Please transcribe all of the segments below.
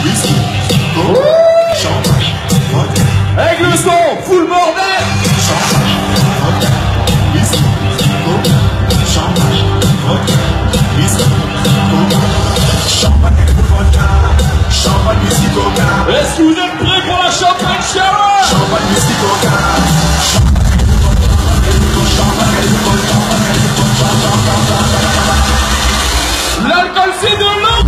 whisky, coca, champagne, vodka. Avec le son, full bordel. Champagne, vodka, whisky, coca, champagne, vodka, whisky, coca, champagne, vodka, champagne, whisky, coca. Est-ce que vous êtes prêts pour la champagne shower? Champagne, whisky, coca. L'alcool c'est de l'eau.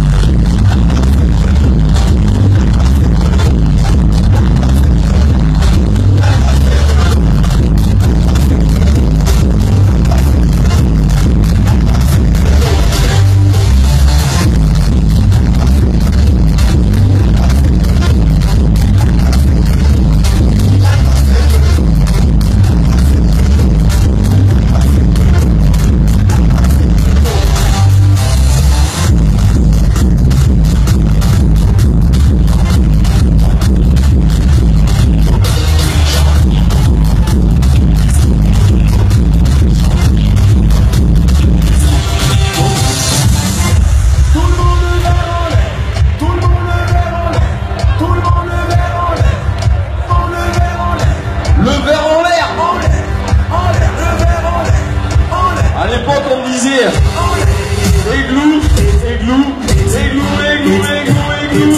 À l'époque, on disait églou, églou, églou, églou, églou, églou.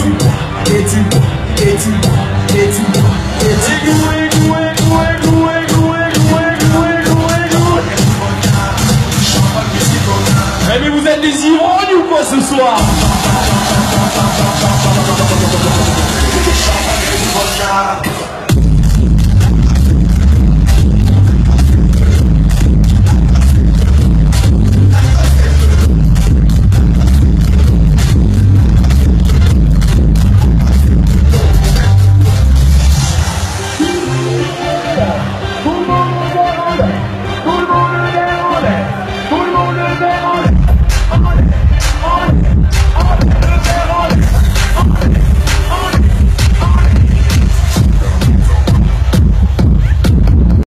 Eh mais vous êtes des ivrognes ou quoi ce soir?